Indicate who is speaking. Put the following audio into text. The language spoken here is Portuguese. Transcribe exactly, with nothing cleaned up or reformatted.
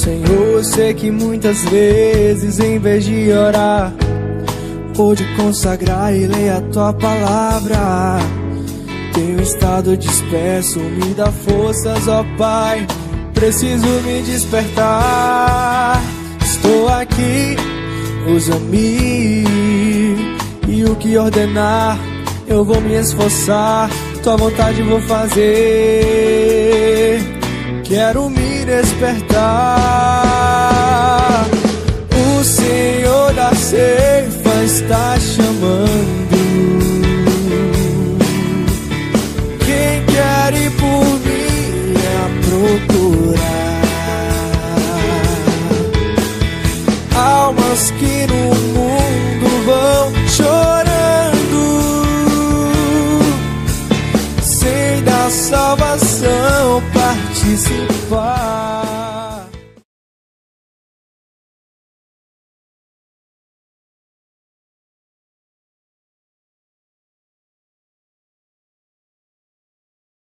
Speaker 1: Senhor, eu sei que muitas vezes, em vez de orar ou de consagrar e ler a tua palavra, tenho estado disperso. Me dá forças, ó Pai, preciso me despertar. Estou aqui, usa-me, e o que ordenar eu vou me esforçar. Tua vontade vou fazer. Quero me despertar.